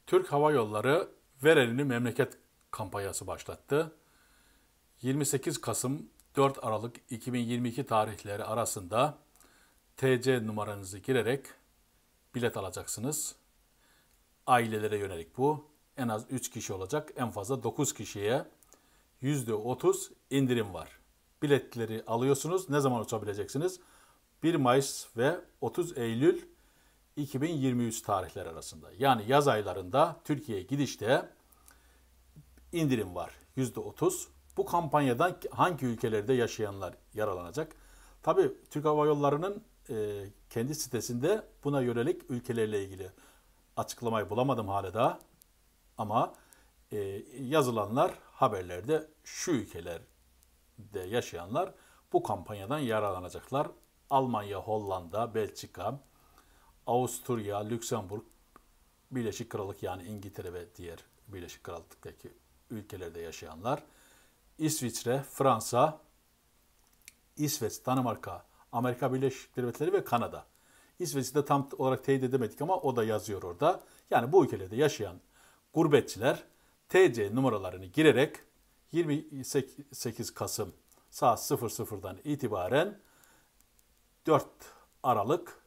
Türk Hava Yolları Ver Elini Memleket kampanyası başlattı. 28 Kasım 4 Aralık 2022 tarihleri arasında TC numaranızı girerek bilet alacaksınız. Ailelere yönelik bu. En az 3 kişi olacak. En fazla 9 kişiye %30 indirim var. Biletleri alıyorsunuz. Ne zaman uçabileceksiniz? 1 Mayıs ve 30 Eylül 2023 tarihleri arasında. Yani yaz aylarında Türkiye'ye gidişte indirim var. %30. Bu kampanyadan hangi ülkelerde yaşayanlar yararlanacak? Tabii Türk Hava Yolları'nın kendi sitesinde buna yönelik ülkelerle ilgili açıklamayı bulamadım hala da. Ama yazılanlar haberlerde şu ülkelerde yaşayanlar bu kampanyadan yararlanacaklar. Almanya, Hollanda, Belçika, Avusturya, Lüksemburg, Birleşik Krallık yani İngiltere ve diğer Birleşik Krallık'taki ülkelerde yaşayanlar, İsviçre, Fransa, İsveç, Danimarka, Amerika Birleşik Devletleri ve Kanada. İsveç'i de tam olarak teyit edemedik ama o da yazıyor orada. Yani bu ülkelerde yaşayan gurbetçiler TC numaralarını girerek 28 Kasım saat 00'dan itibaren 4 Aralık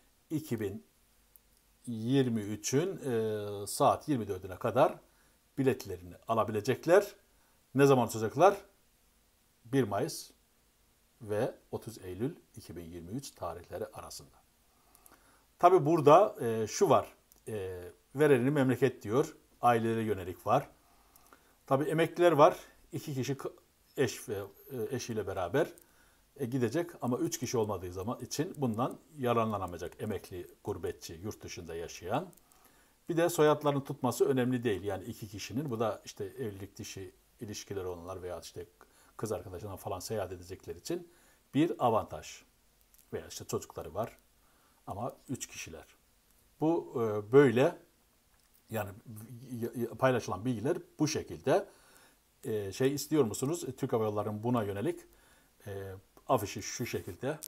2023'ün saat 24'üne kadar biletlerini alabilecekler. Ne zaman tutacaklar? 1 Mayıs ve 30 Eylül 2023 tarihleri arasında. Tabi burada şu var. Ver elini memleket diyor. Ailelere yönelik var. Tabi emekliler var. 2 kişi eş ve eşiyle beraber gidecek ama 3 kişi olmadığı zaman için bundan yararlanamayacak emekli, gurbetçi, yurt dışında yaşayan. Bir de soyadlarını tutması önemli değil. Yani 2 kişinin. Bu da işte evlilik dışı ilişkileri olanlar veya işte kız arkadaşına falan seyahat edecekler için bir avantaj. Veya işte çocukları var ama 3 kişiler. Bu böyle yani paylaşılan bilgiler bu şekilde. Şey istiyor musunuz? Türk Hava Yolları'nın buna yönelik afişi şu şekilde.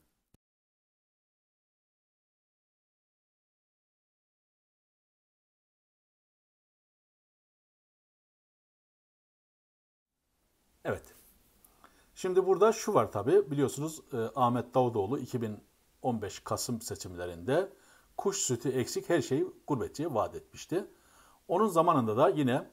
Evet. Şimdi burada şu var tabii biliyorsunuz Ahmet Davutoğlu 2015 Kasım seçimlerinde kuş sütü eksik her şeyi gurbetçiye vaat etmişti. Onun zamanında da yine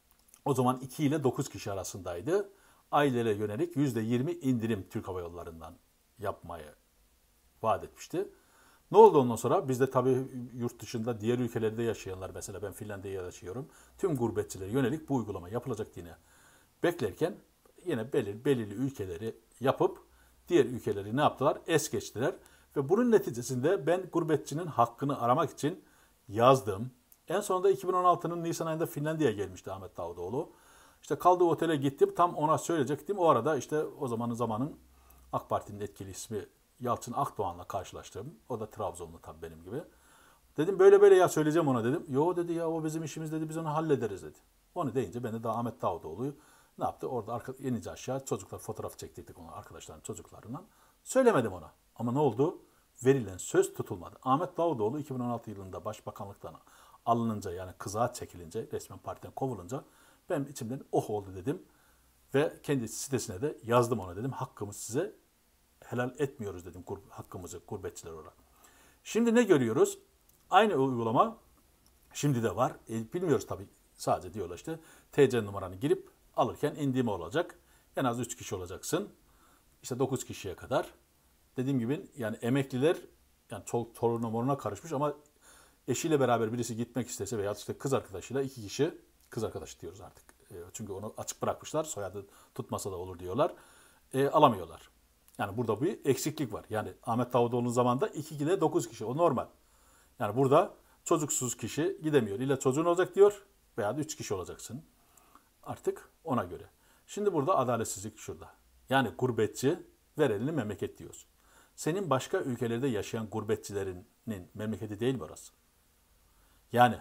o zaman 2 ile 9 kişi arasındaydı. Ailelere yönelik %20 indirim Türk Hava Yolları'ndan yapmayı vaat etmişti. Ne oldu ondan sonra? Biz de tabii yurt dışında diğer ülkelerde yaşayanlar mesela ben Finlandiya'da yaşıyorum. Tüm gurbetçilere yönelik bu uygulama yapılacak yine beklerken yine belirli ülkeleri yapıp diğer ülkeleri ne yaptılar? Es geçtiler. Ve bunun neticesinde ben gurbetçinin hakkını aramak için yazdım. En sonunda 2016'nın Nisan ayında Finlandiya'ya gelmişti Ahmet Davutoğlu. İşte kaldığı otele gittim. Tam ona söyleyecektim. O arada işte o zamanın AK Parti'nin etkili ismi Yalçın Akdoğan'la karşılaştım. O da Trabzonlu tabii benim gibi. Dedim böyle böyle ya söyleyeceğim ona dedim. Yo dedi ya o bizim işimiz dedi biz onu hallederiz dedi. Onu deyince ben de daha Ahmet Davutoğlu'yu ne yaptı? Orada inince aşağı çocuklar fotoğraf çektirdik ona arkadaşların çocuklarından. Söylemedim ona. Ama ne oldu? Verilen söz tutulmadı. Ahmet Davutoğlu 2016 yılında başbakanlıktan alınınca yani kızağa çekilince resmen partiden kovulunca ben içimden oh oldu dedim. Ve kendi sitesine de yazdım ona dedim. Hakkımız size helal etmiyoruz dedim hakkımızı gurbetçiler olarak. Şimdi ne görüyoruz? Aynı uygulama şimdi de var. Bilmiyoruz tabii sadece diyorlar işte TC numaranı girip alırken indirme olacak. En az 3 kişi olacaksın. İşte 9 kişiye kadar. Dediğim gibi yani emekliler yani torununa moruna karışmış ama eşiyle beraber birisi gitmek istese veya işte kız arkadaşıyla 2 kişi kız arkadaş diyoruz artık. Çünkü onu açık bırakmışlar. Soyadı tutmasa da olur diyorlar. Alamıyorlar. Yani burada bir eksiklik var. Yani Ahmet Davutoğlu'nun zamanında 2 ile 9 kişi. O normal. Yani burada çocuksuz kişi gidemiyor. İlla çocuğun olacak diyor veya da 3 kişi olacaksın. Artık ona göre. Şimdi burada adaletsizlik şurada. Yani gurbetçi ver elini memleket diyorsun. Senin başka ülkelerde yaşayan gurbetçilerinin memleketi değil mi orası? Yani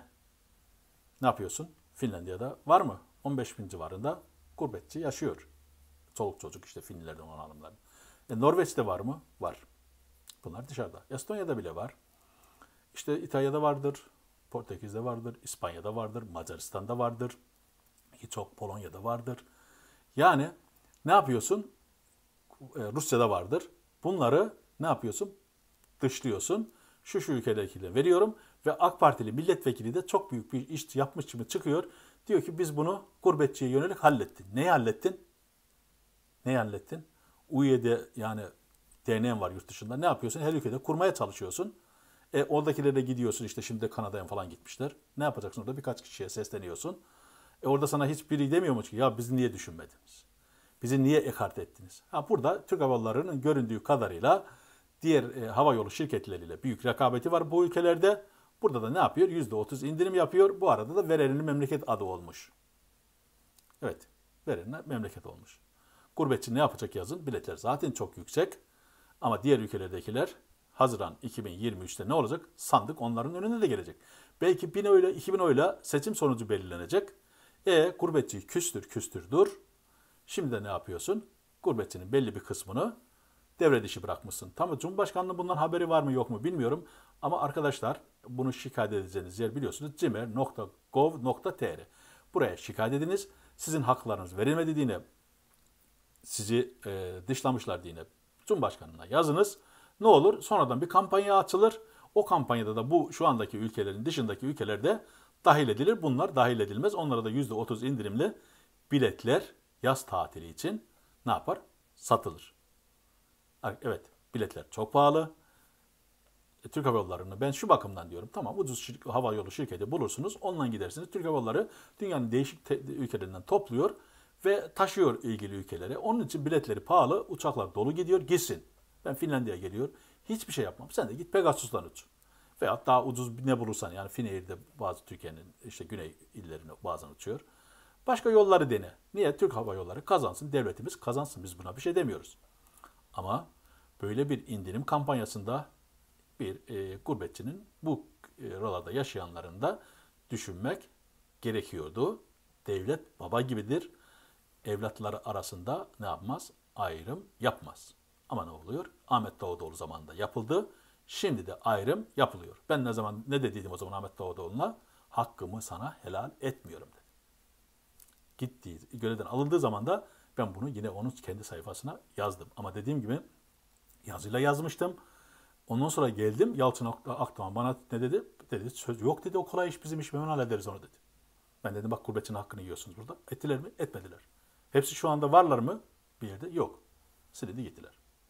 ne yapıyorsun? Finlandiya'da var mı? 15 bin civarında gurbetçi yaşıyor. Çoluk çocuk işte Finlilerden olan hanımların. Norveç'te var mı? Var. Bunlar dışarıda. Estonya'da bile var. İşte İtalya'da vardır. Portekiz'de vardır, İspanya'da vardır, Macaristan'da vardır, çok Polonya'da vardır. Yani ne yapıyorsun? Rusya'da vardır. Bunları ne yapıyorsun? Dışlıyorsun. Şu ülkedekileri veriyorum ve AK Partili milletvekili de çok büyük bir iş yapmış gibi çıkıyor. Diyor ki biz bunu gurbetçiye yönelik hallettin. Neyi hallettin? Neyi hallettin? Uİ'de yani DNA'n var yurt dışında. Ne yapıyorsun? Her ülkede kurmaya çalışıyorsun. Oradakilere gidiyorsun işte şimdi de Kanada'ya falan gitmişler. Ne yapacaksın orada? Birkaç kişiye sesleniyorsun. Orada sana hiçbiri demiyor mu ki ya bizi niye düşünmediniz? Bizi niye ekart ettiniz? Burada Türk Hava Yolları'nın göründüğü kadarıyla diğer hava yolu şirketleriyle büyük rekabeti var bu ülkelerde. Burada da ne yapıyor? %30 indirim yapıyor. Bu arada da verenli memleket adı olmuş. Evet, verenli memleket olmuş. Gurbetçi ne yapacak yazın? Biletler zaten çok yüksek. Ama diğer ülkelerdekiler Haziran 2023'te ne olacak? Sandık onların önüne de gelecek. Belki 1000 oyla 2000 oyla seçim sonucu belirlenecek. Gurbetçiyi küstür dur. Şimdi de ne yapıyorsun? Gurbetçinin belli bir kısmını devre dışı bırakmışsın. Tamam, Cumhurbaşkanlığı bundan haberi var mı yok mu bilmiyorum. Ama arkadaşlar bunu şikayet edeceğiniz yer biliyorsunuz cimer.gov.tr. Buraya şikayet ediniz. Sizin haklarınız verilmediğine, sizi dışlamışlar diye Cumhurbaşkanlığına yazınız. Ne olur? Sonradan bir kampanya açılır. O kampanyada da bu şu andaki ülkelerin dışındaki ülkelerde dahil edilir. Bunlar dahil edilmez. Onlara da %30 indirimli biletler yaz tatili için ne yapar? Satılır. Evet, biletler çok pahalı. Türk Hava Yolları'nı ben şu bakımdan diyorum. Tamam, ucuz hava yolu şirketi bulursunuz. Onunla gidersiniz. Türk Hava Yolları dünyanın değişik ülkelerinden topluyor ve taşıyor ilgili ülkelere. Onun için biletleri pahalı. Uçaklar dolu gidiyor. Gitsin. Ben Finlandiya'ya geliyor. Hiçbir şey yapmam. Sen de git Pegasus'tan uç. Veyahut daha ucuz ne bulursan yani Finnair'de bazı Türkiye'nin işte güney illerine bazen uçuyor. Başka yolları dene. Niye? Türk Hava Yolları kazansın. Devletimiz kazansın. Biz buna bir şey demiyoruz. Ama böyle bir indirim kampanyasında bir gurbetçinin bu oralarda yaşayanların da düşünmek gerekiyordu. Devlet baba gibidir. Evlatları arasında ne yapmaz? Ayrım yapmaz. Ama ne oluyor? Ahmet Davutoğlu zamanında yapıldı. Şimdi de ayrım yapılıyor. Ben ne dediydim o zaman Ahmet Davutoğlu'na? Hakkımı sana helal etmiyorum dedi. Gittiği, görevden alındığı zaman da ben bunu yine onun kendi sayfasına yazdım. Ama dediğim gibi yazıyla yazmıştım. Ondan sonra geldim Yalçın Akdoğan bana ne dedi? Dedi söz yok dedi, o kolay iş bizim iş, hemen hallederiz onu dedi. Ben dedim bak gurbetçinin hakkını yiyorsunuz burada. Ettiler mi? Etmediler. Hepsi şu anda varlar mı? Bir yerde yok. Silindi gittiler.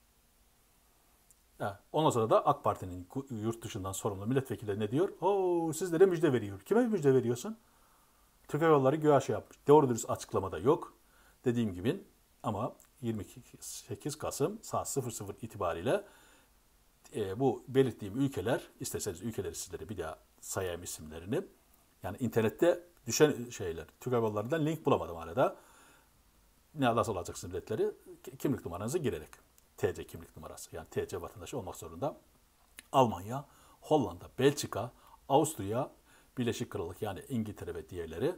Ondan sonra da AK Parti'nin yurt dışından sorumlu milletvekilleri ne diyor? Sizlere müjde veriyor. Kime müjde veriyorsun? Türk Hava Yolları güya şey yapmış. Doğru dürüst açıklamada yok. Dediğim gibi ama 28 Kasım saat 00 itibariyle bu belirttiğim ülkeler, isterseniz ülkeleri sizlere bir daha sayayım isimlerini. Yani internette düşen şeyler, Türk Hava Yolları'ndan link bulamadım hala da. Nasıl alacaksınız biletleri? Kimlik numaranızı girerek. TC kimlik numarası. Yani TC vatandaşı olmak zorunda. Almanya, Hollanda, Belçika, Avusturya, Birleşik Krallık yani İngiltere ve diğerleri,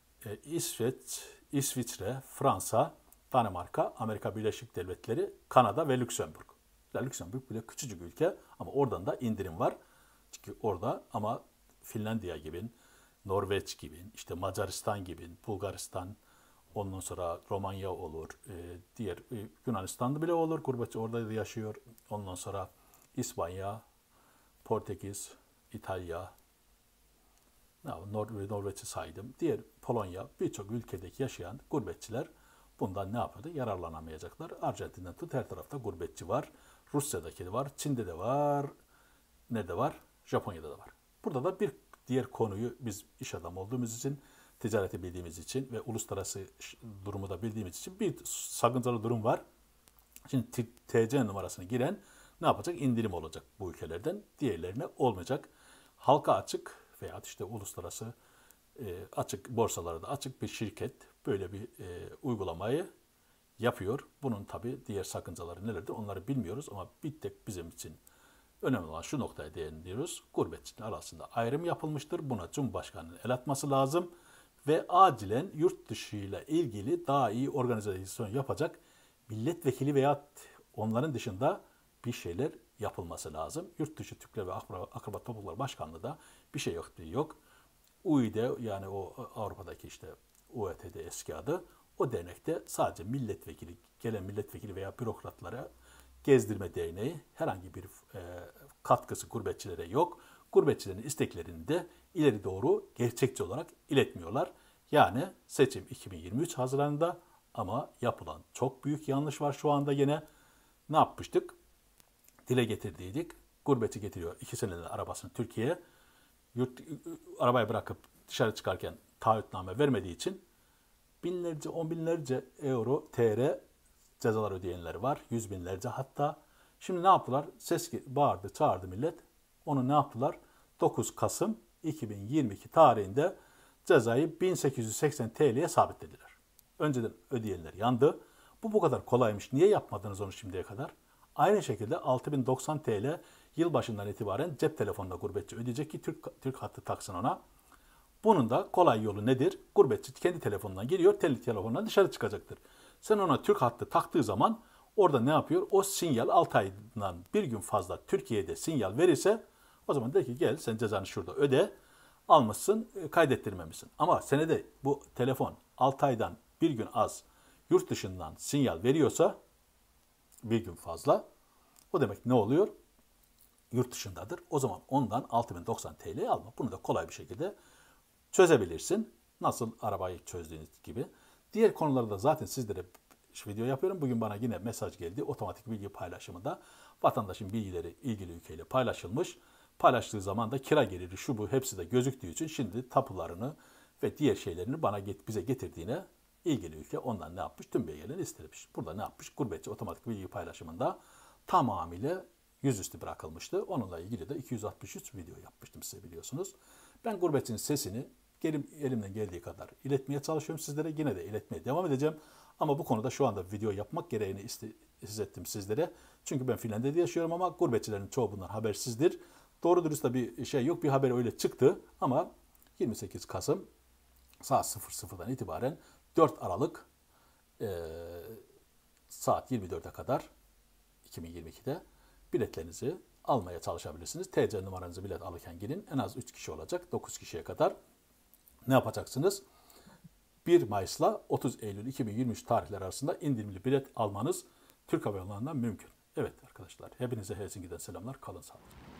İsviçre, Fransa, Danimarka, Amerika Birleşik Devletleri, Kanada ve Lüksemburg. Lüksemburg bile küçücük ülke ama oradan da indirim var. Çünkü orada ama Finlandiya gibi, Norveç gibi, işte Macaristan gibi, Bulgaristan, ondan sonra Romanya olur, diğer Yunanistan'da bile olur, gurbetçi orada da yaşıyor. Ondan sonra İspanya, Portekiz, İtalya, Norveç'i saydım. Diğer Polonya, birçok ülkedeki yaşayan gurbetçiler bundan ne yapıyordu? Yararlanamayacaklar. Arjantin'den tut her tarafta gurbetçi var. Rusya'daki de var, Çin'de de var, ne de var? Japonya'da da var. Burada da bir diğer konuyu biz iş adamı olduğumuz için, ticareti bildiğimiz için ve uluslararası durumu da bildiğimiz için bir sakıncalı durum var. Şimdi TC numarasını giren ne yapacak? İndirim olacak bu ülkelerden. Diğerlerine olmayacak. Halka açık veya işte uluslararası açık borsalarda açık bir şirket böyle bir uygulamayı yapıyor. Bunun tabii diğer sakıncaları nelerdir onları bilmiyoruz ama bir tek bizim için önemli olan şu noktaya değiniyoruz. Gurbetçiler arasında ayrım yapılmıştır. Buna Cumhurbaşkanı'nın el atması lazım ve acilen yurt dışı ile ilgili daha iyi organizasyon yapacak milletvekili veya onların dışında bir şeyler yapılması lazım. Yurt dışı Türkler ve Akraba Toplulukları Başkanlığı da bir şey yok. Uİ'de, yani o Avrupa'daki işte UET'de eski adı, o dernekte sadece milletvekili, gelen milletvekili veya bürokratlara gezdirme derneği, herhangi bir katkısı gurbetçilere yok. Gurbetçilerin isteklerini de ileri doğru gerçekçi olarak iletmiyorlar. Yani seçim 2023 Haziran'da ama yapılan çok büyük yanlış var şu anda yine. Ne yapmıştık? Dile getirdiydik. Gurbetçi getiriyor 2 seneden arabasını Türkiye'ye. Arabayı bırakıp dışarı çıkarken taahhütname vermediği için binlerce, on binlerce euro, TL cezalar ödeyenler var. Yüz binlerce hatta. Şimdi ne yaptılar? Ses bağırdı, çağırdı millet. Onu ne yaptılar? 9 Kasım 2022 tarihinde cezayı 1880 TL'ye sabitlediler. Önceden ödeyenler yandı. Bu kadar kolaymış. Niye yapmadınız onu şimdiye kadar? Aynı şekilde 6090 TL yılbaşından itibaren cep telefonuna gurbetçi ödeyecek ki Türk hattı taksın ona. Bunun da kolay yolu nedir? Gurbetçi kendi telefonundan giriyor, telefonundan dışarı çıkacaktır. Sen ona Türk hattı taktığı zaman orada ne yapıyor? O sinyal 6 aydan bir gün fazla Türkiye'de sinyal verirse o zaman der ki gel sen cezanı şurada öde. Almışsın, kaydettirmemişsin. Ama senede bu telefon 6 aydan bir gün az yurt dışından sinyal veriyorsa bir gün fazla, o demek ne oluyor? Yurt dışındadır. O zaman ondan 6090 TL alma. Bunu da kolay bir şekilde çözebilirsin. Nasıl arabayı çözdüğünüz gibi. Diğer konularda zaten sizlere video yapıyorum. Bugün bana yine mesaj geldi. Otomatik bilgi paylaşımında vatandaşın bilgileri ilgili ülkeyle paylaşılmış. Paylaştığı zaman da kira geliri şu bu hepsi de gözüktüğü için şimdi tapularını ve diğer şeylerini bize getirdiğine ilgili ülke ondan ne yapmış? Tüm belgelerini istemiş. Burada ne yapmış? Gurbetçi otomatik bilgi paylaşımında tamamıyla yüzüstü bırakılmıştı. Onunla ilgili de 263 video yapmıştım size biliyorsunuz. Ben gurbetçinin sesini elimden geldiği kadar iletmeye çalışıyorum sizlere. Yine de iletmeye devam edeceğim. Ama bu konuda şu anda video yapmak gereğini hissettim sizlere. Çünkü ben Finlandiya'da yaşıyorum ama gurbetçilerin çoğu bundan habersizdir. Doğru dürüst de bir şey yok. Bir haber öyle çıktı ama 28 Kasım saat 00'dan itibaren 4 Aralık saat 24'e kadar 2022'de biletlerinizi almaya çalışabilirsiniz. TC numaranızı bilet alırken girin. En az 3 kişi olacak. 9 kişiye kadar ne yapacaksınız? 1 Mayıs'la 30 Eylül 2023 tarihleri arasında indirimli bilet almanız Türk Hava Yolları'ndan mümkün. Evet arkadaşlar, hepinize Helsinki'den selamlar. Kalın sağlıcakla.